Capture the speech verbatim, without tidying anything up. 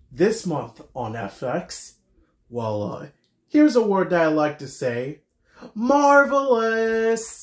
This month on F X, well, uh, here's a word that I like to say, marvelous.